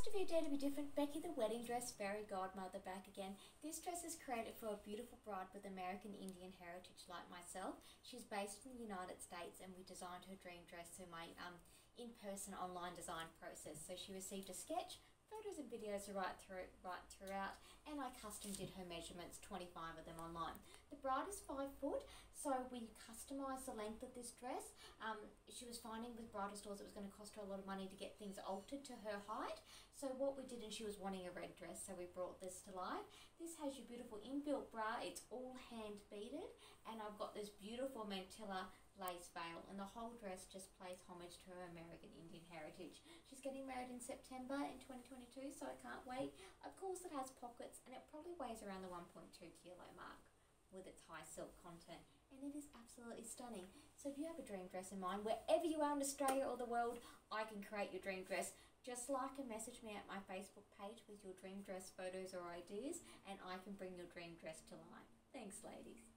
First review dare to be different. Becky the wedding dress fairy godmother back again. This dress is created for a beautiful bride with American Indian heritage like myself. She's based in the United States and we designed her dream dress through my in-person online design process. So she received a sketch, photos and videos right throughout, and I custom did her measurements, 25 of them online. The bride is 5 foot, so we customised the length of this dress. She was finding with bridal stores it was going to cost her a lot of money to get things altered to her height. So what we did, and she was wanting a red dress, so we brought this to life. This has your beautiful inbuilt bra. It's all hand beaded, and I've got this beautiful mantilla lace veil, and the whole dress just pays homage to her American Indian heritage. She's getting married in September in 2022, so I can't wait. Of course it has pockets, and it probably weighs around the 1.2 kilo mark with its high silk content, and it is absolutely stunning. So if you have a dream dress in mind, wherever you are in Australia or the world, I can create your dream dress. Just like and message me at my Facebook page with your dream dress photos or ideas, and I can bring your dream dress to life. Thanks, ladies.